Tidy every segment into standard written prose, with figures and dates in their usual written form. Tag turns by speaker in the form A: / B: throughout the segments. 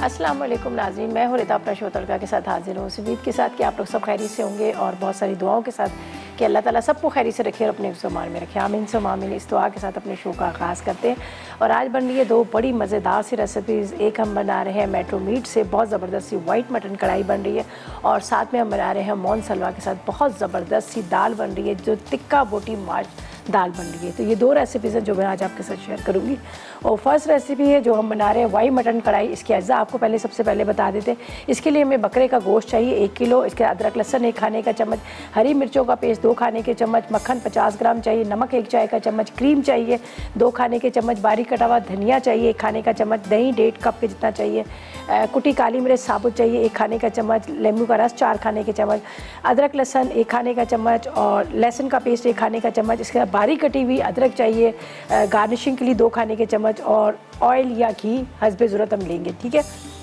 A: अस्सलाम वालेकुम नाज़रीन, मैं हूँ रिदा अपना शो तड़का के साथ हाजिर हूँ। उम्मीद के साथ कि आप लोग सब खैरियत से होंगे और बहुत सारी दुआओं के साथ कि अल्लाह ताला सबको खैरियत से रखे और अपने ज़ुबान में रखे। आमीन सुम्मा आमीन। इस दुआ के साथ अपने शो का आगाज़ करते हैं और आज बन रही है दो बड़ी मज़ेदार सी रेसिपीज़। एक हम बना रहे हैं मेट्रो मीट से बहुत ज़बरदस्त सी वाइट मटन कढ़ाई बन रही है और साथ में हम बना रहे हैं मौन सलवा के साथ बहुत ज़बरदस्त सी दाल बन रही है जो तिक्का बोटी मार्च दाल बन रही है। तो ये दो रेसिपीज़ हैं जो मैं आज आपके साथ शेयर करूँगी। और फर्स्ट रेसिपी है जो हम बना रहे हैं वाइट मटन कढ़ाई। इसके अज्जा आपको सबसे पहले बता देते हैं। इसके लिए हमें बकरे का गोश्त चाहिए 1 किलो, इसके अदरक लहसुन 1 खाने का चम्मच, हरी मिर्चों का पेस्ट 2 खाने के चम्मच, मक्खन 50 ग्राम चाहिए, नमक 1 चाय का चम्मच, क्रीम चाहिए 2 खाने के चम्मच, बारीक कटा हुआ धनिया चाहिए 1 खाने का चम्मच, दही 1.5 कप के जितना चाहिए, कुटी काली मिर्च साबुत चाहिए 1 खाने का चम्मच, नींबू का रस 4 खाने के चम्मच, अदरक लहसुन 1 खाने का चम्मच और लहसुन का पेस्ट 1 खाने का चम्मच। इसके बाद बारीक कटी हुई अदरक चाहिए, गार्निशिंग के लिए 2 खाने के चम्मच और ऑयल या घी हस्बे ज़रूरत हम लेंगे। ठीक है,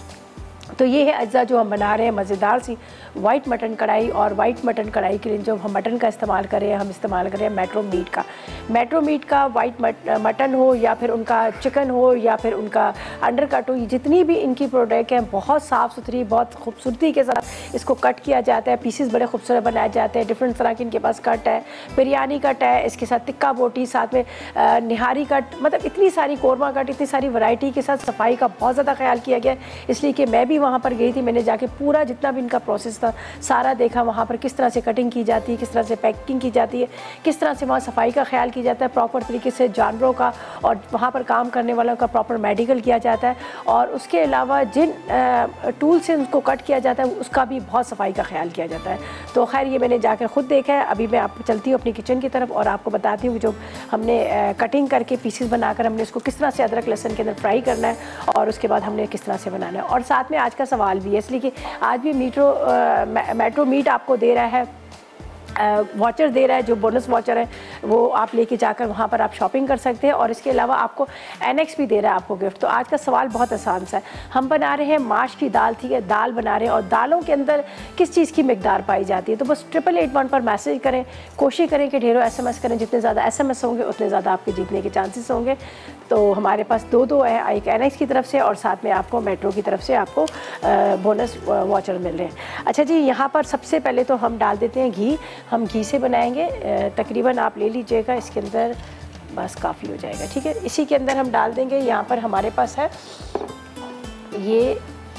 A: तो ये है अज्जा जो हम बना रहे हैं मज़ेदार सी वाइट मटन कढ़ाई। और वाइट मटन कढ़ाई के लिए जो हम मटन का इस्तेमाल करें, हम इस्तेमाल करें मेट्रो मीट का। मेट्रो मीट का वाइट मटन हो या फिर उनका चिकन हो या फिर उनका अंडर कट हो, ये जितनी भी इनकी प्रोडक्ट हैं बहुत साफ़ सुथरी, बहुत खूबसूरती के साथ इसको कट किया जाता है। पीसेस बड़े खूबसूरत बनाए जाते हैं, डिफरेंट तरह की इनके पास कट है, बिरयानी कट है, इसके साथ टिक्का बोटी, साथ में निहारी कट, मतलब इतनी सारी कोरमा कट, इतनी सारी वैरायटी के साथ सफाई का बहुत ज़्यादा ख्याल किया गया। इसलिए कि मैं भी वहाँ पर गई थी, मैंने जाके पूरा जितना भी इनका प्रोसेस था सारा देखा, वहाँ पर किस तरह से कटिंग की जाती है, किस तरह से पैकिंग की जाती है, किस तरह से वहाँ सफाई का ख्याल किया जाता है, प्रॉपर तरीके से जानवरों का और वहाँ पर काम करने वालों का प्रॉपर मेडिकल किया जाता है। और उसके अलावा जिन टूल से उसको कट किया जाता है उसका भी बहुत सफाई का ख्याल किया जाता है। तो खैर ये मैंने जाकर ख़ुद देखा है। अभी मैं आपको चलती हूँ अपनी किचन की तरफ और आपको बताती हूँ जो हमने कटिंग करके पीसेस बनाकर हमने इसको किस तरह से अदरक लहसुन के अंदर फ्राई करना है और उसके बाद हमने किस तरह से बनाना है। और साथ में आज का सवाल भी है, इसलिए कि आज भी मेट्रो मीट आपको दे रहा है, वाचर दे रहा है, जो बोनस वाचर है वो आप लेके जाकर वहाँ पर आप शॉपिंग कर सकते हैं और इसके अलावा आपको एनेक्स भी दे रहा है आपको गिफ्ट। तो आज का सवाल बहुत आसान सा है, हम बना रहे हैं माश की दाल। ठीक है, दाल बना रहे हैं और दालों के अंदर किस चीज़ की मिकदार पाई जाती है। तो बस 8881 पर मैसेज करें, कोशिश करें कि ढेरों SMS करें, जितने ज़्यादा SMS होंगे उतने ज़्यादा आपके जीतने के चांसेस होंगे। तो हमारे पास दो है, एक एनेक्स की तरफ से और साथ में आपको मेट्रो की तरफ से आपको बोनस वाचर मिल रहे हैं। अच्छा जी, यहाँ पर सबसे पहले तो हम डाल देते हैं घी। हम घी से बनाएंगे, तकरीबन आप ले लीजिएगा, इसके अंदर बस काफ़ी हो जाएगा। ठीक है, इसी के अंदर हम डाल देंगे, यहाँ पर हमारे पास है ये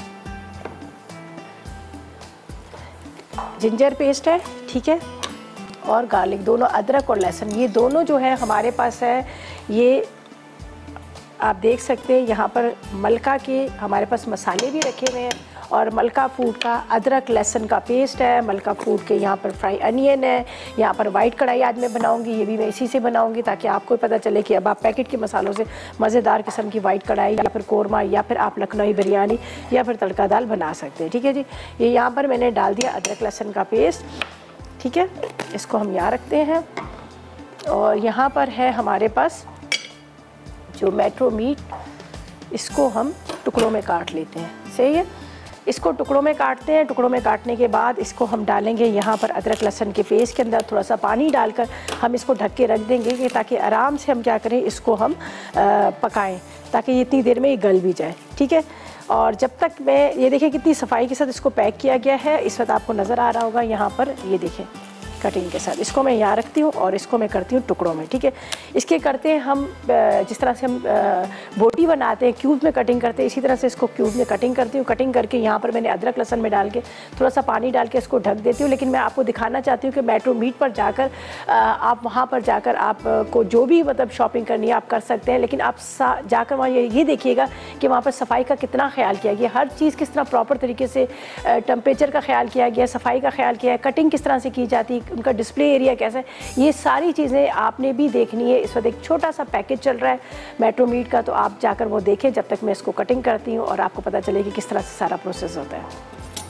A: जिंजर पेस्ट है, ठीक है, और गार्लिक, दोनों अदरक और लहसुन, ये दोनों जो है हमारे पास है। ये आप देख सकते हैं यहाँ पर मलका के हमारे पास मसाले भी रखे हुए हैं और मलका फूड का अदरक लहसुन का पेस्ट है, मलका फूड के यहाँ पर फ्राई अनियन है। यहाँ पर वाइट कढ़ाई आज मैं बनाऊंगी, ये भी मैं इसी से बनाऊंगी ताकि आपको पता चले कि अब आप पैकेट के मसालों से मज़ेदार किस्म की वाइट कढ़ाई या फिर कोरमा या फिर आप लखनवी बिरयानी या फिर तड़का दाल बना सकते हैं। ठीक है जी, ये यहाँ पर मैंने डाल दिया अदरक लहसुन का पेस्ट। ठीक है, इसको हम यहाँ रखते हैं और यहाँ पर है हमारे पास जो मेट्रो मीट, इसको हम टुकड़ों में काट लेते हैं। सही है, इसको टुकड़ों में काटते हैं। टुकड़ों में काटने के बाद इसको हम डालेंगे यहाँ पर अदरक लहसुन के पेस्ट के अंदर, थोड़ा सा पानी डालकर हम इसको ढक के रख देंगे कि ताकि आराम से हम क्या करें, इसको हम पकाएं ताकि इतनी देर में ये गल भी जाए। ठीक है, और जब तक मैं ये देखें कितनी सफाई के साथ इसको पैक किया गया है, इस वक्त आपको नज़र आ रहा होगा यहाँ पर, ये देखें कटिंग के साथ। इसको मैं यहाँ रखती हूँ और इसको मैं करती हूँ टुकड़ों में। ठीक है, इसके करते हैं हम जिस तरह से हम बोटी बनाते हैं, क्यूब में कटिंग करते हैं, इसी तरह से इसको क्यूब में कटिंग करती हूँ। कटिंग करके यहाँ पर मैंने अदरक लहसुन में डाल के थोड़ा सा पानी डाल के इसको ढक देती हूँ। लेकिन मैं आपको दिखाना चाहती हूँ कि मेट्रो मीट पर जाकर आप वहाँ पर जाकर आपको जो भी मतलब शॉपिंग करनी है आप कर सकते हैं, लेकिन आप जाकर वहाँ ये देखिएगा कि वहाँ पर सफाई का कितना ख्याल किया गया, हर चीज़ किस तरह प्रॉपर तरीके से टेम्परेचर का ख्याल किया गया, सफाई का ख्याल किया है, कटिंग किस तरह से की जाती है, उनका डिस्प्ले एरिया कैसा है, ये सारी चीज़ें आपने भी देखनी है। इस वक्त एक छोटा सा पैकेज चल रहा है मेट्रो मीट का, तो आप जाकर वो देखें जब तक मैं इसको कटिंग करती हूँ और आपको पता चले कि किस तरह से सारा प्रोसेस होता है।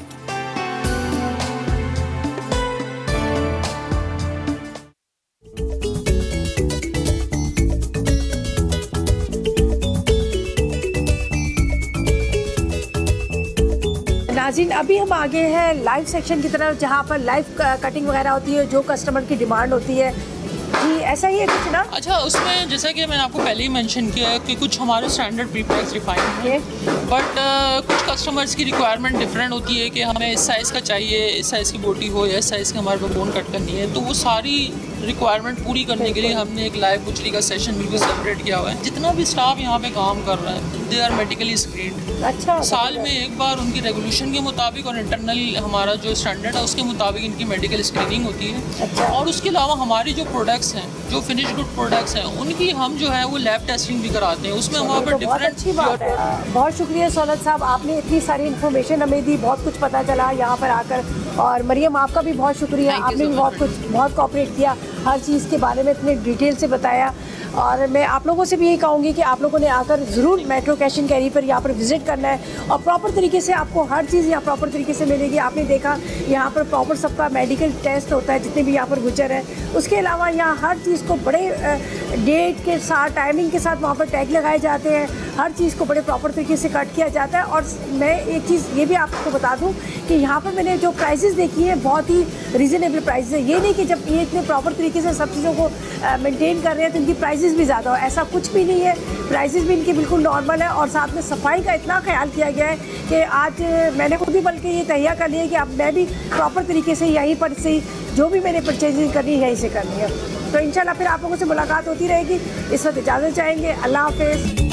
A: नाज़रीन, अभी हम आगे हैं लाइव सेक्शन की तरफ, जहाँ पर लाइव कटिंग वगैरह होती है, जो कस्टमर की डिमांड होती है जी ऐसा ही है कुछ ना।
B: अच्छा, उसमें जैसा कि मैंने आपको पहले ही मेंशन किया है कि कुछ हमारे स्टैंडर्ड प्रीप्रेस रिफाइंड है, बट कुछ कस्टमर्स की रिक्वायरमेंट डिफरेंट होती है कि हमें इस साइज़ का चाहिए, इस साइज़ की बोटी हो या इस साइज़ की हमारे पास बोन कट करनी है। तो वो सारी रिक्वायरमेंट पूरी करने के लिए हमने एक लाइव बुचरी का सेशन बिल्कुल सेपरेट किया हुआ है। जितना भी स्टाफ यहाँ पे काम कर रहा है दे आर मेडिकली स्क्रीन्ड।
A: अच्छा,
B: साल में एक बार उनकी रेगुलेशन के मुताबिक और इंटरनल हमारा जो स्टैंडर्ड है उसके मुताबिक इनकी मेडिकल स्क्रीनिंग होती है।
A: अच्छा।
B: और उसके अलावा हमारी जो प्रोडक्ट्स हैं, जो फिनिश गुड प्रोडक्ट्स हैं, उनकी हम जो है वो लैब टेस्टिंग भी कराते हैं। उसमें हमारे पर
A: बहुत अच्छी बात है। बहुत शुक्रिया सौलत साहब, आपने इतनी सारी इन्फॉर्मेशन हमें दी, बहुत कुछ पता चला यहाँ पर आकर। और मरियम आपका भी बहुत शुक्रिया, आपने भी बहुत कोऑपरेट किया, हर चीज़ के बारे में इतने डिटेल से बताया। और मैं आप लोगों से भी यही कहूँगी कि आप लोगों ने आकर ज़रूर मेट्रो कैश एंड कैरी पर यहाँ पर विज़िट करना है और प्रॉपर तरीके से आपको हर चीज़ यहाँ प्रॉपर तरीके से मिलेगी। आपने देखा यहाँ पर प्रॉपर सबका मेडिकल टेस्ट होता है जितने भी यहाँ पर गुजर हैं। उसके अलावा यहाँ हर चीज़ को बड़े डेट के साथ, टाइमिंग के साथ वहाँ पर टैग लगाए जाते हैं, हर चीज़ को बड़े प्रॉपर तरीके से कट किया जाता है। और मैं एक चीज़ ये भी आपको बता दूँ कि यहाँ पर मैंने जो प्राइसेस देखी हैं बहुत ही रीज़नेबल प्राइस है। ये नहीं कि जब ये इतने प्रॉपर तरीके से सब चीज़ों को मेंटेन कर रहे हैं तो इनकी प्राइसेस भी ज़्यादा हो, ऐसा कुछ भी नहीं है। प्राइसेस भी इनके बिल्कुल नॉर्मल है और साथ में सफाई का इतना ख्याल किया गया है कि आज मैंने खुद भी बल्कि ये तैयार कर लिया कि अब मैं भी प्रॉपर तरीके से यहीं पर से जो भी मैंने परचेजिंग करनी है यहीं से करनी है। तो इंशाल्लाह फिर आप लोगों से मुलाकात होती रहेगी। इस वक्त इजाज़त चाहेंगे, अल्लाह हाफ़िज़।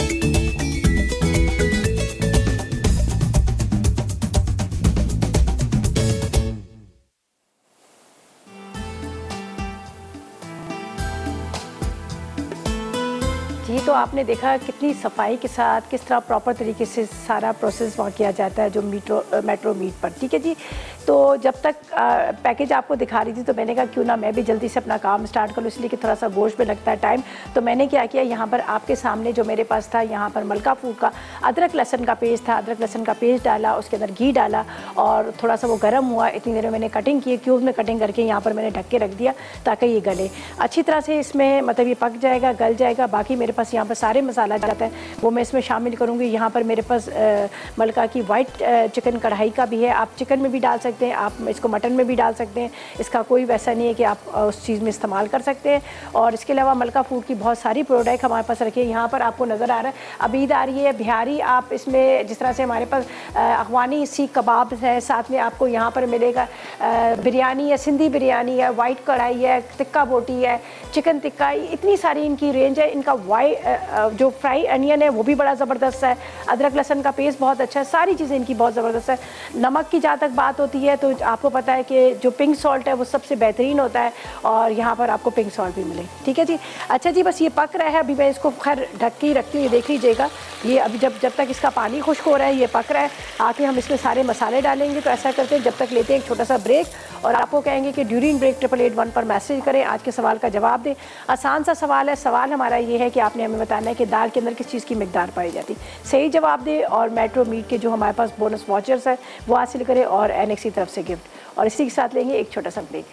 A: जी, तो आपने देखा कितनी सफाई के साथ किस तरह प्रॉपर तरीके से सारा प्रोसेस वहाँ किया जाता है जो मेट्रो मीट पर। ठीक है जी। तो जब तक पैकेज आपको दिखा रही थी तो मैंने कहा क्यों ना मैं भी जल्दी से अपना काम स्टार्ट कर लूँ, इसलिए कि थोड़ा सा गोश्त में लगता है टाइम। तो मैंने क्या किया, यहाँ पर आपके सामने जो मेरे पास था, यहाँ पर मलका फूड का अदरक लहसन का पेस्ट था, अदरक लहसन का पेस्ट डाला, उसके अंदर घी डाला और थोड़ा सा वो गर्म हुआ। इतनी देर में मैंने कटिंग की, क्यूब में कटिंग करके यहाँ पर मैंने ढक के रख दिया ताकि ये गले अच्छी तरह से, इसमें मतलब ये पक जाएगा, गल जाएगा। बाकी मेरे पास यहाँ पर सारे मसाला जाता है वो मैं इसमें शामिल करूँगी। यहाँ पर मेरे पास मलका की वाइट चिकन कढ़ाई का भी है, आप चिकन में भी डाल सकते हैं, आप इसको मटन में भी डाल सकते हैं, इसका कोई वैसा नहीं है कि आप उस चीज़ में इस्तेमाल कर सकते हैं। और इसके अलावा मलका फूड की बहुत सारी प्रोडक्ट हमारे पास रखी है। यहाँ पर आपको नज़र आ रहा है अबीद आ रही है, बिहारी, आप इसमें जिस तरह से हमारे पास अफगानी सीख कबाब है, साथ में आपको यहाँ पर मिलेगा बिरयानी है, सिंधी बिरयानी है, वाइट कढ़ाई है, टिक्का बोटी है, चिकन टिक्का, इतनी सारी इनकी रेंज है। इनका जो फ्राई अनियन है वो भी बड़ा ज़बरदस्त है, अदरक लहसन का पेस्ट बहुत अच्छा है, सारी चीज़ें इनकी बहुत ज़बरदस्त है। नमक की जहाँ तक बात होती है तो आपको पता है कि जो पिंक सॉल्ट है वो सबसे बेहतरीन होता है और यहाँ पर आपको पिंक सॉल्ट भी मिले। ठीक है जी। अच्छा जी, बस ये पक रहा है, अभी मैं इसको खैर ढक के ही रखती हूँ, ये देख लीजिएगा। ये अभी जब तक इसका पानी खुश्क हो रहा है, ये पक रहा है, आके हम इसमें सारे मसाले डालेंगे। तो ऐसा करते हैं, जब तक लेते हैं एक छोटा सा ब्रेक और आपको कहेंगे कि ड्यूरिंग ब्रेक 881 पर मैसेज करें, आज के सवाल का जवाब दें। आसान सा सवाल है, सवाल हमारा ये है कि आपने हमें बताना है कि दाल के अंदर किस चीज़ की मिकदार पाई जाती। सही जवाब दें और मेट्रो मीट के जो हमारे पास बोनस वाचर्स है वो हासिल करें और एनएक्स की तरफ से गिफ्ट। और इसी के साथ लेंगे एक छोटा सा ब्रेक।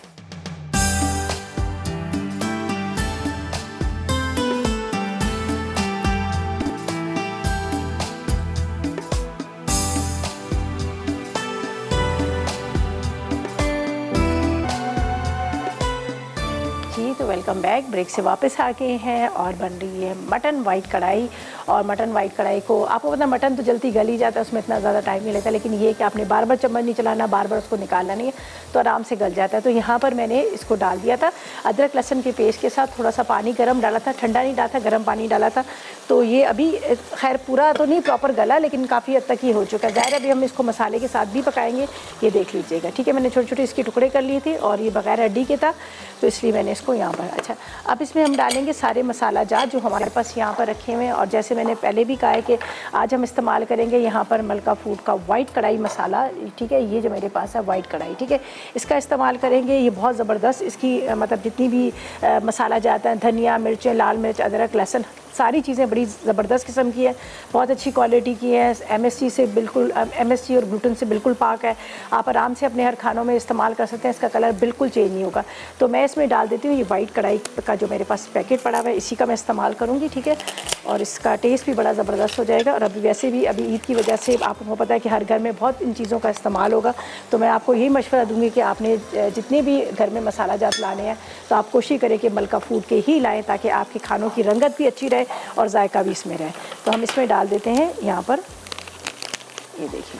A: तो वेलकम बैक, ब्रेक से वापस आ गए हैं और बन रही है मटन वाइट कढ़ाई। और मटन वाइट कढ़ाई को आपको पता है मटन तो जल्दी गल ही जाता है, उसमें इतना ज़्यादा टाइम नहीं लेता, लेकिन ये कि आपने बार बार चम्मच नहीं चलाना, बार बार उसको निकालना नहीं है, तो आराम से गल जाता है। तो यहाँ पर मैंने इसको डाल दिया था अदरक लहसन के पेस्ट के साथ, थोड़ा सा पानी गर्म डाला था, ठंडा नहीं डाला था, गर्म पानी डाला था। तो ये अभी खैर पूरा तो नहीं प्रॉपर गला, लेकिन काफ़ी हद तक ही हो चुका है। ज़ाहिर अभी हम इसको मसाले के साथ भी पकाएंगे, ये देख लीजिएगा। ठीक है, मैंने छोटे छोटे इसके टुकड़े कर लिए थे और ये बगैर हड्डी के था, तो इसलिए मैंने इसको यहाँ पर। अच्छा, अब इसमें हम डालेंगे सारे मसाला जात जो हमारे पास यहाँ पर रखे हुए हैं। और जैसे मैंने पहले भी कहा है कि आज हम इस्तेमाल करेंगे यहाँ पर मलका फूड का वाइट कढ़ाई मसाला। ठीक है, ये जो मेरे पास है वाइट कढ़ाई, ठीक है, इसका इस्तेमाल करेंगे। ये बहुत ज़बरदस्त इसकी मतलब जितनी भी मसाला जाता है, धनिया, मिर्चें, लाल मिर्च, अदरक, लहसुन, सारी चीज़ें बड़ी ज़बरदस्त किस्म की है, बहुत अच्छी क्वालिटी की है, MSG से बिल्कुल MSG और ग्लूटेन से बिल्कुल पाक है। आप आराम से अपने हर खानों में इस्तेमाल कर सकते हैं, इसका कलर बिल्कुल चेंज नहीं होगा। तो मैं इसमें डाल देती हूँ ये वाइट कढ़ाई का जो मेरे पास पैकेट पड़ा हुआ है, इसी का मैं इस्तेमाल करूँगी, ठीक है। और इसका टेस्ट भी बड़ा ज़बरदस्त हो जाएगा। और अभी वैसे भी अभी ईद की वजह से आपको पता है कि हर घर में बहुत इन चीज़ों का इस्तेमाल होगा, तो मैं आपको यही मशवरा दूँगी कि आपने जितने भी घर में मसाला जात लाने हैं तो आप कोशिश करें कि मलका फूड के ही लाएँ, ताकि आपके खानों की रंगत भी अच्छी रहे और जायका भी इसमें रहे। तो हम इसमें डाल देते हैं यहाँ पर, ये देखिए,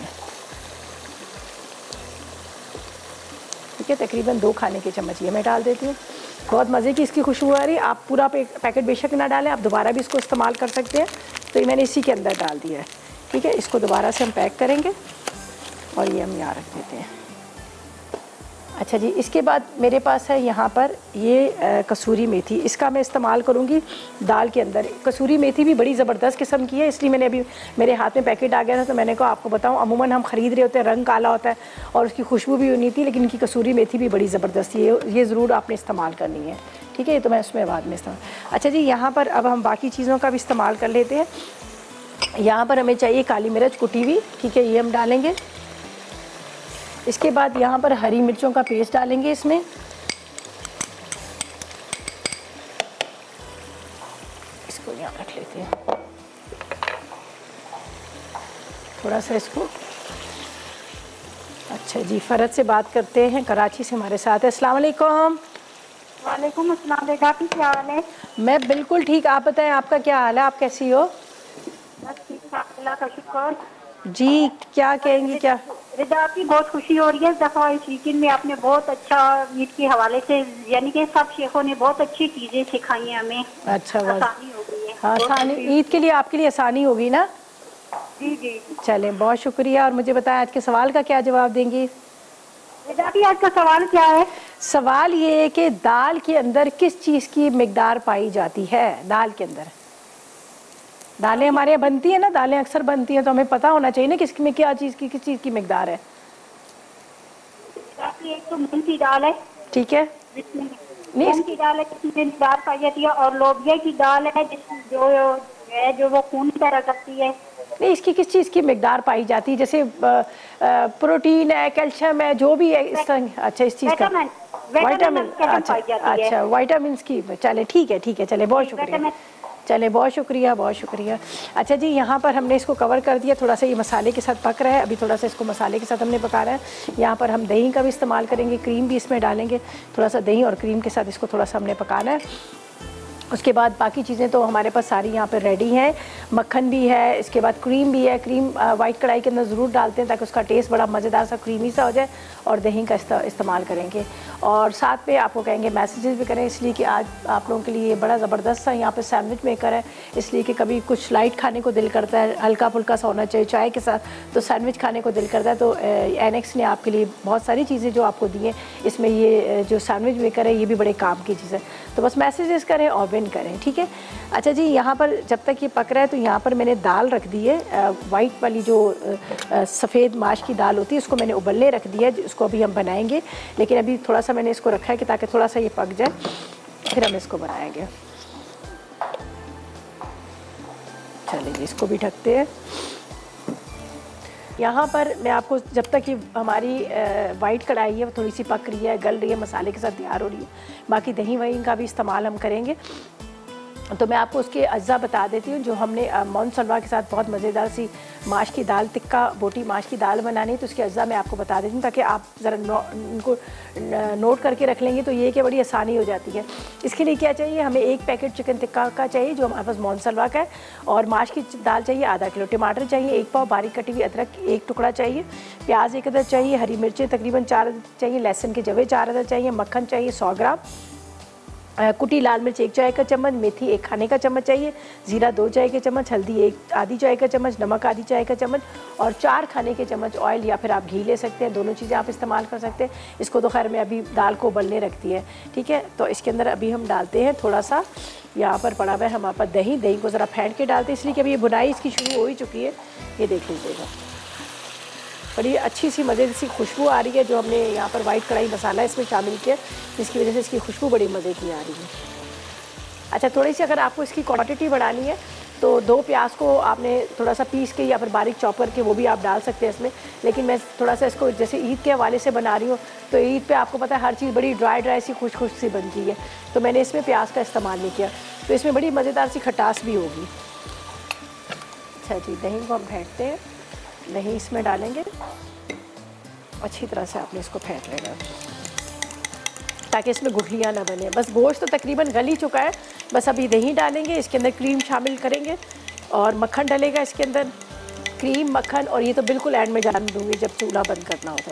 A: ठीक है, तकरीबन 2 खाने के चम्मच ये मैं डाल देती हूँ। बहुत मज़े की इसकी खुशबू आ रही है। आप पूरा पैकेट बेशक ना डालें, आप दोबारा भी इसको इस्तेमाल कर सकते हैं। तो ये मैंने इसी के अंदर डाल दिया है, ठीक है। इसको दोबारा से हम पैक करेंगे और ये हम यहाँ रख देते हैं। अच्छा जी, इसके बाद मेरे पास है यहाँ पर ये कसूरी मेथी, इसका मैं इस्तेमाल करूँगी दाल के अंदर। कसूरी मेथी भी बड़ी ज़बरदस्त किस्म की है, इसलिए मैंने अभी मेरे हाथ में पैकेट आ गया था तो मैंने कहा आपको बताऊँ। अमूमन हम ख़रीद रहे होते हैं, रंग काला होता है और उसकी खुशबू भी नहीं थी, लेकिन इनकी कसूरी मेथी भी बड़ी ज़बरदस्त है, ये ज़रूर आपने इस्तेमाल करनी है, ठीक है। ये तो मैं उसमें बाद में इस्तेमाल। अच्छा जी, यहाँ पर अब हम बाकी चीज़ों का भी इस्तेमाल कर लेते हैं। यहाँ पर हमें चाहिए काली मिर्च कुटी हुई, ठीक है, ये हम डालेंगे। इसके बाद यहाँ पर हरी मिर्चों का पेस्ट डालेंगे इसमें। इसको यहाँ रख लेते हैं, थोड़ा सा इसको। अच्छा जी, फ़रत से बात करते हैं, कराची से हमारे साथ है। अस्सलाम वालेकुम।
C: वालेकुम अस्सलाम, आपकी क्या हाल है?
A: मैं बिल्कुल ठीक, आप बताएं आपका क्या हाल है, आप कैसी हो?
C: बस ठीक ठाक, अल्लाह का शुक्र
A: जी। क्या कहेंगी? क्या
C: रिदा, आपकी बहुत खुशी हो रही है। इस दफ़ा इस वीकेंड में आपने बहुत अच्छा ईद के हवाले से, यानी कि सब शेखों ने बहुत अच्छी चीज़ें सिखाई हैं हमें।
A: अच्छा,
C: आसानी हो गई है।
A: हाँ, आसानी ईद के लिए आपके लिए आसानी होगी ना?
C: जी जी,
A: चलें, बहुत शुक्रिया। और मुझे बताएं आज के सवाल का क्या जवाब देंगी?
C: रिदा जी, आज का सवाल क्या है?
A: सवाल ये है कि दाल के अंदर किस चीज़ की मिकदार पाई जाती है? दाल के अंदर, दालें हमारे यहाँ बनती है ना, दालें अक्सर बनती हैं, तो हमें पता होना चाहिए ना किस में क्या चीज़ की, किस चीज़ की मिकदार है।
C: एक तो मूंग की दाल है,
A: ठीक है,
C: मूंग की दाल है जिसमें मिकदार पाई जाती है, और लोबिया की दाल है जो वो खून पैदा करती है।
A: नहीं, इसकी किस चीज़ की मिकदार पाई जाती है? जैसे प्रोटीन है, कैल्शियम है, जो भी है इस तरह। अच्छा, इस चीज़ का विटामिन, अच्छा विटामिन की। चले ठीक है, ठीक है, चले, बहुत शुक्रिया, चले, बहुत शुक्रिया, बहुत शुक्रिया। अच्छा जी, यहाँ पर हमने इसको कवर कर दिया, थोड़ा सा ये मसाले के साथ पक रहा है, अभी थोड़ा सा इसको मसाले के साथ हमने पकाना है। यहाँ पर हम दही का भी इस्तेमाल करेंगे, क्रीम भी इसमें डालेंगे, थोड़ा सा दही और क्रीम के साथ इसको थोड़ा सा हमने पकाना है। उसके बाद बाकी चीज़ें तो हमारे पास सारी यहाँ पर रेडी हैं। मक्खन भी है, इसके बाद क्रीम भी है। क्रीम वाइट कढ़ाई के अंदर ज़रूर डालते हैं ताकि उसका टेस्ट बड़ा मज़ेदार सा क्रीमी सा हो जाए। और दही का इस्तेमाल करेंगे और साथ में आपको कहेंगे मैसेजेस भी करें, इसलिए कि आज आप लोगों के लिए बड़ा ज़बरदस्त सा यहाँ पे सैंडविच मेकर है, इसलिए कि कभी कुछ लाइट खाने को दिल करता है, हल्का फुल्का सा होना चाहिए चाय के साथ, तो सैंडविच खाने को दिल करता है। तो एनेक्स ने आपके लिए बहुत सारी चीज़ें जो आपको दी हैं, इसमें ये जो सैंडविच मेकर है ये भी बड़े काम की चीज़ है। तो बस मैसेजेस करें और विन करें, ठीक है। अच्छा जी, यहाँ पर जब तक ये पक रहा है तो यहाँ पर मैंने दाल रख दी है, वाइट वाली जो सफ़ेद माश की दाल होती है उसको मैंने उबलने रख दिया है, इसको अभी हम बनाएंगे। लेकिन अभी थोड़ा सा मैंने इसको रखा है कि ताकि थोड़ा सा ये पक जाए, फिर हम इसको बनाएंगे। चलिए, इसको भी ढकते हैं। यहाँ पर मैं आपको, जब तक ये हमारी वाइट कढ़ाई है वो थोड़ी सी पक रही है, गल रही है, मसाले के साथ तैयार हो रही है, बाकी दही वही का भी इस्तेमाल हम करेंगे। तो मैं आपको उसके अज्जा बता देती हूँ। जो हमने मौन सलवा के साथ बहुत मज़ेदार सी माश की दाल, तिक्का बोटी माश की दाल बनानी है, तो उसके अज्जा मैं आपको बता देती हूँ ताकि आप ज़रा उनको नोट करके रख लेंगे तो ये कि बड़ी आसानी हो जाती है। इसके लिए क्या चाहिए, हमें 1 पैकेट चिकन टिक्का का चाहिए जो हमारे पास मौन सलवा का है, और माश की दाल चाहिए आधा किलो, टमाटर चाहिए 1 पाव, बारीक कटी हुई अदरक 1 टुकड़ा चाहिए, प्याज 1 अदद चाहिए, हरी मिर्चें तकरीबन 4 अदद चाहिए, लहसुन के जवे 4 अदद चाहिए, मक्खन चाहिए 100 ग्राम, कुटी लाल मिर्च 1 चाय का चम्मच, मेथी 1 खाने का चम्मच चाहिए, ज़ीरा 2 चाय के चम्मच, हल्दी 1 आधी चाय का चम्मच, नमक आधी चाय का चम्मच, और 4 खाने के चम्मच ऑयल या फिर आप घी ले सकते हैं, दोनों चीज़ें आप इस्तेमाल कर सकते हैं। इसको तो खैर मैं अभी दाल को उबलने रखती है, ठीक है। तो इसके अंदर अभी हम डालते हैं थोड़ा सा, यहाँ पर पड़ा हुआ है हमारे पास दही को ज़रा फेंट के डालते हैं, इसलिए कि अभी ये बुनाई इसकी शुरू हो ही चुकी है। ये देख लीजिएगा, बड़ी अच्छी सी मज़े सी खुशबू आ रही है। जो हमने यहाँ पर वाइट कढ़ाई मसाला इसमें शामिल किया, जिसकी वजह से इसकी खुशबू बड़ी मज़े की आ रही है। अच्छा, थोड़ी सी अगर आपको इसकी क्वांटिटी बढ़ानी है तो 2 प्याज को आपने थोड़ा सा पीस के या फिर बारीक चॉप करके वो भी आप डाल सकते हैं इसमें। लेकिन मैं थोड़ा सा इसको जैसे ईद के हवाले से बना रही हूँ, तो ईद पे आपको पता है हर चीज़ बड़ी ड्राई सी खुश सी बनती है, तो मैंने इसमें प्याज का इस्तेमाल नहीं किया, तो इसमें बड़ी मज़ेदार सी खटास भी होगी। अच्छा जी, दही को हम फेंटते हैं, दही इसमें डालेंगे, अच्छी तरह से आपने इसको फेंट लेना ताकि इसमें गुठलियाँ ना बने। बस गोश्त तो तकरीबन गल ही चुका है, बस अभी दही डालेंगे, इसके अंदर क्रीम शामिल करेंगे और मक्खन डलेगा इसके अंदर, क्रीम मक्खन, और ये तो बिल्कुल एंड में जान दूँगी जब चूल्हा बंद करना हो तो।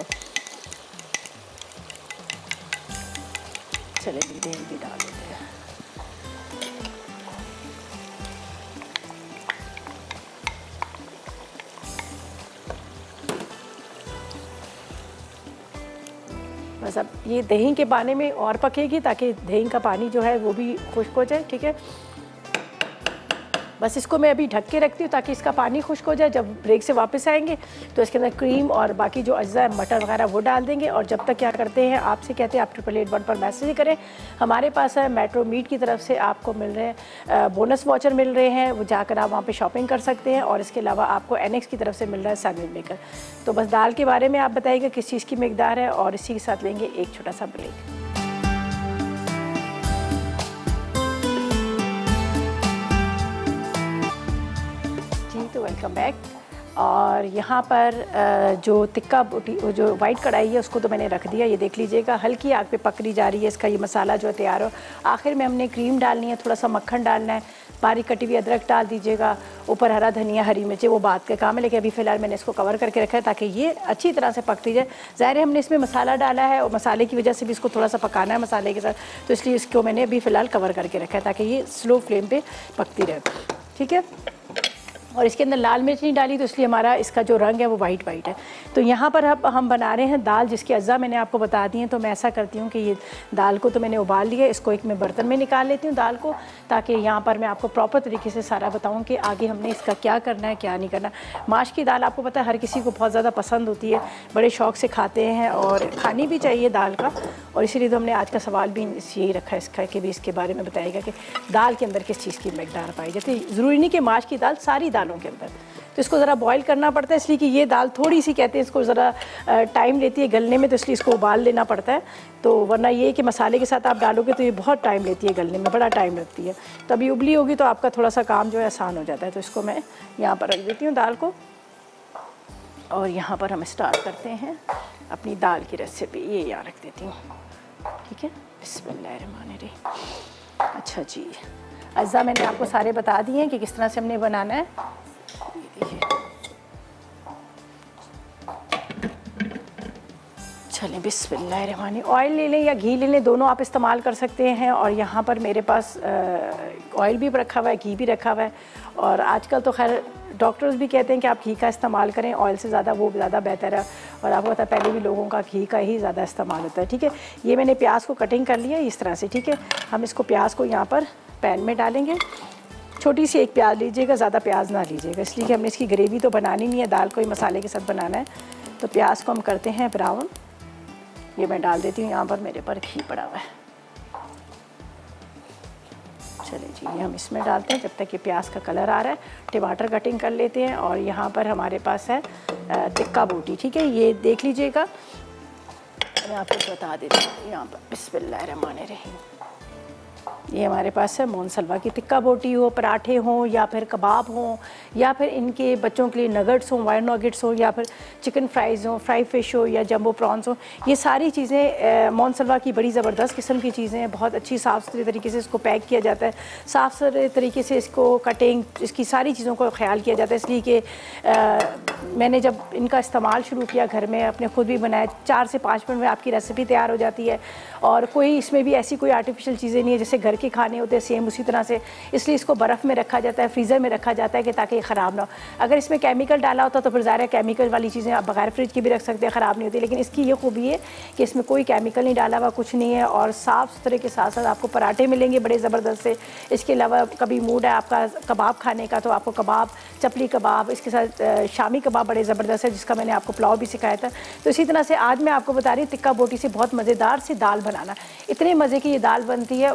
A: चले जी, दही भी डाल देते हैं। बस अब ये दही के पानी में और पकेगी ताकि दही का पानी जो है वो भी खुश्क हो जाए। ठीक है, बस इसको मैं अभी ढक के रखती हूँ ताकि इसका पानी खुश्क हो जाए। जब ब्रेक से वापस आएंगे तो इसके अंदर क्रीम और बाकी जो अज्जा है, मटर वगैरह वो डाल देंगे। और जब तक क्या करते हैं, आपसे कहते हैं आप 888 पर मैसेज करें। हमारे पास है मेट्रो मीट की तरफ से आपको मिल रहे हैं बोनस वाचर मिल रहे हैं, वो जाकर आप वहाँ पे शॉपिंग कर सकते हैं। और इसके अलावा आपको एनएक्स की तरफ से मिल रहा है सैंडविच मेकर। तो बस दाल के बारे में आप बताइएगा किस चीज़ की मिकदार है, और इसी के साथ लेंगे एक छोटा सा ब्रेक। तो वेलकम बैक। और यहाँ पर जो तिक्का बोटी, जो वाइट कढ़ाई है उसको तो मैंने रख दिया, ये देख लीजिएगा हल्की आग पे पकड़ी जा रही है। इसका ये मसाला जो है तैयार हो, आखिर में हमने क्रीम डालनी है, थोड़ा सा मक्खन डालना है, बारीक कटी हुई अदरक डाल दीजिएगा, ऊपर हरा धनिया, हरी मिर्ची, वो बात का काम है। लेकिन अभी फ़िलहाल मैंने इसको कवर करके रखा है ताकि ये अच्छी तरह से पकती जाए। ज़ाहिर है हमने इसमें मसाला डाला है और मसाले की वजह से भी इसको थोड़ा सा पकाना है मसाले के साथ, तो इसलिए इसको मैंने अभी फ़िलहाल कवर करके रखा है ताकि ये स्लो फ्लेम पर पकती रहे। ठीक है, और इसके अंदर लाल मिर्च नहीं डाली तो इसलिए हमारा इसका जो रंग है वो वाइट है। तो यहाँ पर अब हम बना रहे हैं दाल, जिसकी अज्जा मैंने आपको बता दी हैं। तो मैं ऐसा करती हूँ कि ये दाल को तो मैंने उबाल लिया, इसको एक मैं बर्तन में निकाल लेती हूँ दाल को, ताकि यहाँ पर मैं आपको प्रॉपर तरीके से सारा बताऊँ कि आगे हमने इसका क्या करना है क्या नहीं करना। माश की दाल आपको पता है हर किसी को बहुत ज़्यादा पसंद होती है, बड़े शौक़ से खाते हैं और खानी भी चाहिए दाल का। और इसीलिए तो हमने आज का सवाल भी यही रखा है इसका कि भी इसके बारे में बताइएगा कि दाल के अंदर किस चीज़ की मिकदार पाई जाती है। ज़रूरी नहीं कि माश की दाल सारी दालों के अंदर, तो इसको ज़रा बॉईल करना पड़ता है, इसलिए कि ये दाल थोड़ी सी कहते हैं इसको ज़रा टाइम लेती है गलने में, तो इसलिए इसको उबाल लेना पड़ता है। तो वरना ये कि मसाले के साथ आप डालोगे तो ये बहुत टाइम लेती है गलने में, बड़ा टाइम लगती है। तो अभी उबली होगी तो आपका थोड़ा सा काम जो है आसान हो जाता है। तो इसको मैं यहाँ पर रख देती हूँ दाल को, और यहाँ पर हम स्टार्ट करते हैं अपनी दाल की रेसिपी। ये यहाँ रख देती हूँ। ठीक है, बिस्मिल्लाहिर्रहमानिर्रहीम। अच्छा जी, अज्जा मैंने आपको सारे बता दिए हैं कि किस तरह से हमने बनाना है। चलें, बिस्मिल्लाहिर्रहमानिर्रहीम। ऑयल ले लें या घी ले लें, दोनों आप इस्तेमाल कर सकते हैं। और यहाँ पर मेरे पास ऑयल भी रखा हुआ है, घी भी रखा हुआ है। और आजकल तो खैर डॉक्टर्स भी कहते हैं कि आप घी का इस्तेमाल करें, ऑयल से ज़्यादा वो ज़्यादा बेहतर है। और आपको पता है पहले भी लोगों का घी का ही ज़्यादा इस्तेमाल होता है। ठीक है, ये मैंने प्याज को कटिंग कर लिया इस तरह से। ठीक है, हम इसको प्याज को यहाँ पर पैन में डालेंगे। छोटी सी एक प्याज लीजिएगा, ज़्यादा प्याज ना लीजिएगा, इसलिए कि हमने इसकी ग्रेवी तो बनानी नहीं है, दाल को ही मसाले के साथ बनाना है। तो प्याज को हम करते हैं ब्राउन। ये मैं डाल देती हूँ, यहाँ पर मेरे पर घी पड़ा हुआ है। चलिए जी, ये हम इसमें डालते हैं जब तक ये प्याज का कलर आ रहा है। टमाटर कटिंग कर लेते हैं। और यहाँ पर हमारे पास है टिक्का बोटी। ठीक है, ये देख लीजिएगा, मैं आपको बता देती हूँ यहाँ पर। बिस्मिल्लाहिर्रहमानिर्रहीम। ये हमारे पास है मोनसलवा की टिक्का बोटी हो, पराठे हों या फिर कबाब हों, या फिर इनके बच्चों के लिए नगेट्स हों, वायर नगेट्स हों, या फिर चिकन फ्राइज़ हों, फ्राई फ़िश हो या जंबो प्रॉन्स हों। ये सारी चीज़ें मोनसलवा की बड़ी ज़बरदस्त किस्म की चीज़ें हैं। बहुत अच्छी साफ़ सुथरे तरीके से इसको पैक किया जाता है, साफ़ सुथरे तरीके से इसको कटिंग, इसकी सारी चीज़ों को ख्याल किया जाता है। इसलिए कि मैंने जब इनका इस्तेमाल शुरू किया घर में, अपने खुद भी बनाया, 4 से 5 मिनट में आपकी रेसिपी तैयार हो जाती है। और कोई इसमें भी ऐसी कोई आर्टिफिशियल चीज़ें नहीं है जैसे घर के खाने होते हैं सेम उसी तरह से। इसलिए इसको बर्फ़ में रखा जाता है, फ्रीज़र में रखा जाता है कि ताकि ख़राब ना हो। अगर इसमें केमिकल डाला होता तो फिर ज़ाहिर केमिकल वाली चीज़ें आप बगैर फ्रिज के भी रख सकते हैं, ख़राब नहीं होती। लेकिन इसकी ये खूबी है कि इसमें कोई केमिकल नहीं डाला हुआ, कुछ नहीं है। और साफ़ सुथरे के साथ साथ आपको पराठे मिलेंगे बड़े ज़बरदस्त से। इसके अलावा कभी मूड है आपका कबाब खाने का तो आपको कबाब, चपली कबाब, इसके साथ शामी कबाब बड़े ज़बरदस्त है, जिसका मैंने आपको पुलाव भी सिखाया था। तो इसी तरह से आज मैं आपको बता रही हूँ टिक्का बोटी से बहुत मज़ेदार सी दाल बनाना। इतने मज़े की ये दाल बनती है। अमूमन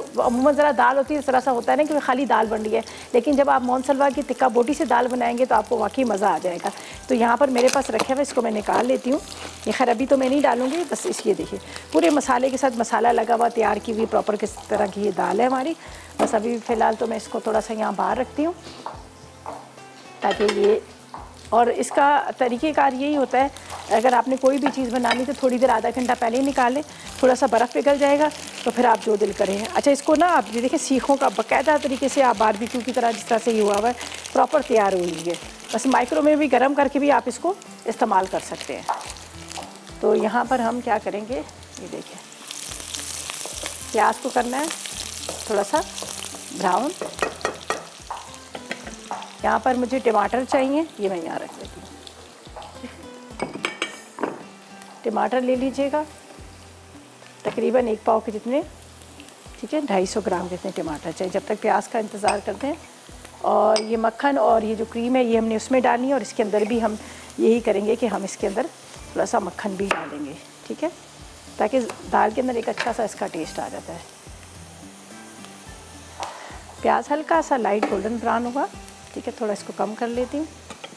A: अमूमन ज़रा दाल होती है, थोड़ा सा होता है ना कि खाली दाल बन रही है, लेकिन जब आप मोहन सलवा की टिक्का बोटी से दाल बनाएंगे तो आपको वाकई मज़ा आ जाएगा। तो यहाँ पर मेरे पास रखे हुए, इसको मैं निकाल लेती हूँ। ये खैर अभी तो मैं नहीं डालूँगी, बस इसलिए देखिए पूरे मसाले के साथ मसाला लगा हुआ तैयार की हुई प्रॉपर किस तरह की ये दाल है हमारी। बस अभी फ़िलहाल तो मैं इसको थोड़ा सा यहाँ बाहर रखती हूँ ताकि ये, और इसका तरीक़ेकार यही होता है, अगर आपने कोई भी चीज़ बनानी तो थोड़ी देर आधा घंटा पहले ही निकाल लें, थोड़ा सा बर्फ़ पिघल जाएगा तो फिर आप जो दिल करें। अच्छा, इसको ना आप ये देखिए सीखों का बाकायदा तरीके से आप बारबेक्यू की तरह जिस तरह से ये हुआ हुआ है प्रॉपर तैयार हुई है। बस माइक्रो में भी गर्म करके भी आप इसको इस्तेमाल कर सकते हैं। तो यहाँ पर हम क्या करेंगे, ये देखिए प्याज को करना है थोड़ा सा ब्राउन। यहाँ पर मुझे टमाटर चाहिए, ये मैं यहाँ रख देती हूँ। टमाटर ले लीजिएगा तकरीबन 1 पाव के जितने, ठीक है, 250 ग्राम जितने टमाटर चाहिए। जब तक प्याज का इंतज़ार करते हैं, और ये मक्खन और ये जो क्रीम है ये हमने उसमें डालनी है, और इसके अंदर भी हम यही करेंगे कि हम इसके अंदर थोड़ा सा मक्खन भी डालेंगे, ठीक है, ताकि दाल के अंदर एक अच्छा सा इसका टेस्ट आ जाता है। प्याज हल्का सा लाइट गोल्डन ब्राउन होगा, ठीक है, थोड़ा इसको कम कर लेती हूँ।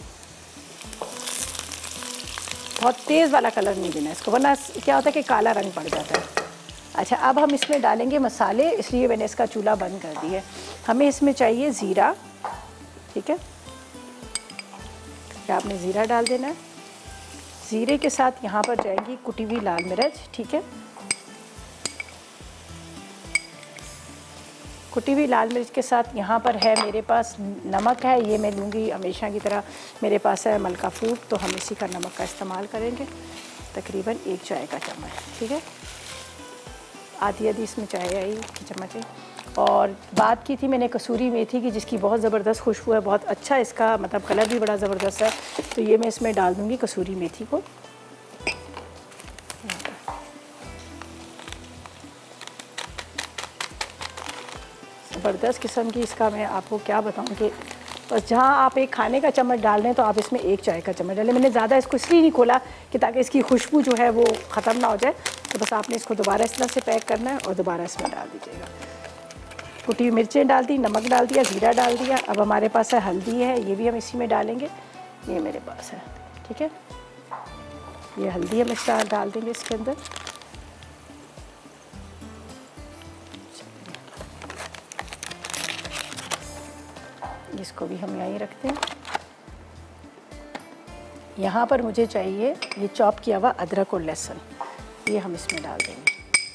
A: बहुत तेज़ वाला कलर नहीं देना इसको, वरना क्या होता है कि काला रंग पड़ जाता है। अच्छा, अब हम इसमें डालेंगे मसाले, इसलिए मैंने इसका चूल्हा बंद कर दिया है। हमें इसमें चाहिए ज़ीरा, ठीक है, क्या आपने ज़ीरा डाल देना है। ज़ीरे के साथ यहाँ पर जाएंगी कुटी हुई लाल मिर्च, ठीक है, कुटी हुई लाल मिर्च के साथ यहाँ पर है मेरे पास नमक है, ये मैं लूँगी हमेशा की तरह, मेरे पास है मलका फूड, तो हम इसी का नमक का इस्तेमाल करेंगे, तकरीबन 1 चाय का चम्मच, ठीक है, आधी इसमें चाय आई की चम्मच है। और बात की थी मैंने कसूरी मेथी की, जिसकी बहुत ज़बरदस्त खुशबू है, बहुत अच्छा इसका मतलब कलर भी बड़ा ज़बरदस्त है, तो ये मैं इसमें डाल दूँगी कसूरी मेथी को। ज़बरदस्त किस्म की इसका मैं आपको क्या बताऊँ कि बस जहाँ आप एक खाने का चम्मच डाल दें तो आप इसमें 1 चाय का चम्मच डालें। मैंने ज़्यादा इसको इसलिए नहीं खोला कि ताकि इसकी खुशबू जो है वो ख़त्म ना हो जाए, तो बस आपने इसको दोबारा इस तरह से पैक करना है और दोबारा इसमें डाल दीजिएगा। कुटी हुई मिर्चें डाल दी, नमक डाल दिया, ज़ीरा डाल दिया। अब हमारे पास है हल्दी है, ये भी हम इसी में डालेंगे, ये मेरे पास है, ठीक है, ये हल्दी हम इस तरह डाल देंगे इसके अंदर। इसको भी हम यहीं रखते हैं। यहाँ पर मुझे चाहिए ये चॉप किया हुआ अदरक और लहसुन, ये हम इसमें डाल देंगे।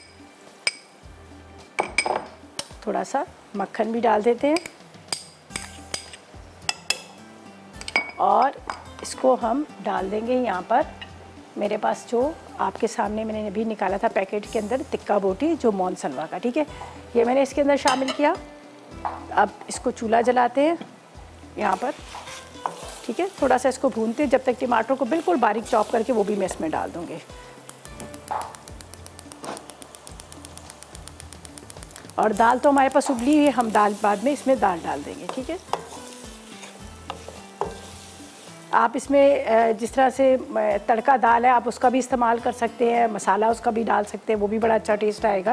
A: थोड़ा सा मक्खन भी डाल देते हैं, और इसको हम डाल देंगे यहाँ पर मेरे पास जो आपके सामने मैंने अभी निकाला था पैकेट के अंदर टिक्का बोटी जो मोहन सलवा का, ठीक है, ये मैंने इसके अंदर शामिल किया। अब इसको चूल्हा जलाते हैं यहाँ पर, ठीक है, थोड़ा सा इसको भूनते हैं जब तक टमाटर को बिल्कुल बारीक चॉप करके वो भी मैं इसमें डाल दूँगी। और दाल तो हमारे पास उबली है, हम दाल बाद में इसमें दाल डाल देंगे, ठीक है। आप इसमें जिस तरह से तड़का दाल है आप उसका भी इस्तेमाल कर सकते हैं, मसाला उसका भी डाल सकते हैं, वो भी बड़ा अच्छा टेस्ट आएगा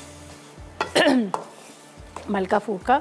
A: मलका फूड का।